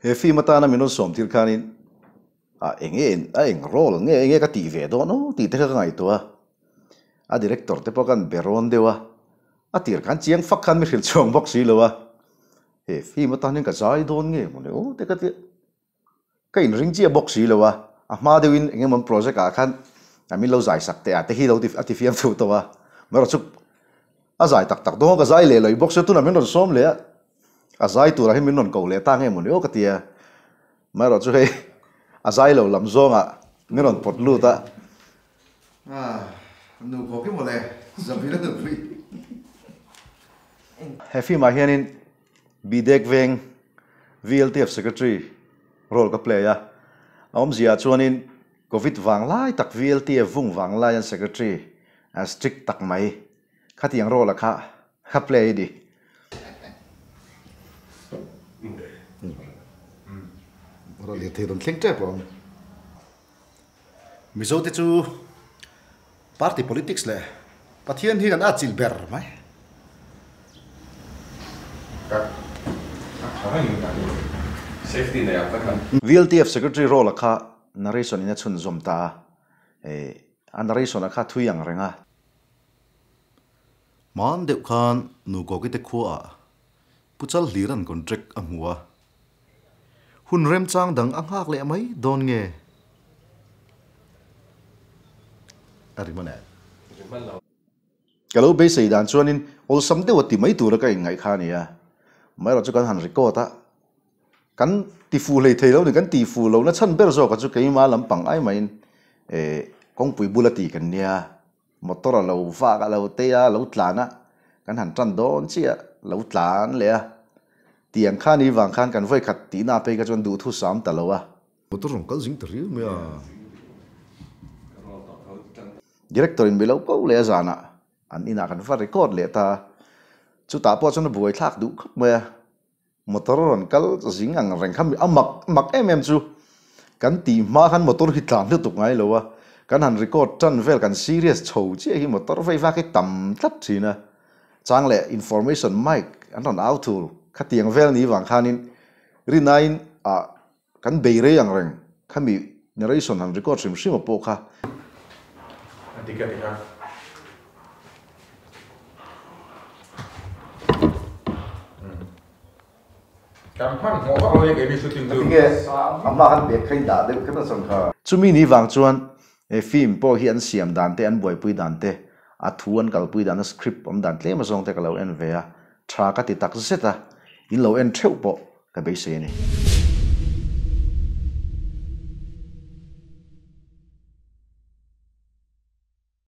he fi mata na minon som til khanin eng role nge ka ti ve do no ti te ka ngai to a director te pakan beron dewa a tir kan chiang fak khan mi khil chong box si lowa he fi mata nin ka zai don nge mo ne o te ka ti kain ring chi box si lowa a ma dewin enge mon project a khan ami lo zai sak te a te hi lo ti fiam thu to wa mero chup a zai tak tak do ka zai le loi box tu na min ron som le a zai tu ra hi min ron ko le ta nge mo ne o ka ti mero chu he a zai lo lam zonga min ron pot lu ta nu ko ki mo le zabi la nu pri he fi ma hianin bidek veng VLTF secretary role ka play ya om zia chuanin covid wang lai tak VLTF vung wang lai an secretary as strict tak mai khatiang role kha play di rồi liệt thì đồng khen trẻ bọn mi zo te chu party politics le pathian hi kan a chil ber mai safety này à các bạn VLTF secretary role kha narration ina chun zom ta an narration kha thuyang renga man deuh khan nu ko ki te khua puchal liran contract amua hun rem chang dang anghak le mai don nge arimane kalau be sei dan chuanin ol sam de wati mai tur ka ngai kha ni ya mai ro chu kan han record ta kan ti fu le thei lo ni kan ti fu lo na chan ber zo ka chu kai ma lam pang ai mai kong pui bulati kan nia motor lo fa ka lo te ya lo tlana kan han tran don chia lo tlan le tiang khan ni wang khan kan voi khat ti na pe ka chon du thu sam ta lo wa motor rong kal jing tri me a director in below ko le zana an ina kan fa record le ta chu ta po chon buai thak du khop me motor ron kal jing ang reng kham mak chu kan ti ma khan motor hi tlan tu ngai lo wa kan han record chan vel kan serious chho che hi motor vai va ke tam tlat thina chang le information mic an ron out tool khatiang vel ni wang khanin rinain kan beire yang reng khami narration han record sim sim po kha tiga cảm phát ngõ bao nhiêu cái đi sự tình nge amma kan be khai da de kan son kha chumi ni wang chuan film po hi an siam dan te an boi pui dan te a thuan kal pui dan script om dan tle ma song te kalo en ve a tha ka ti tak zeta in lo en theu po ka be se ni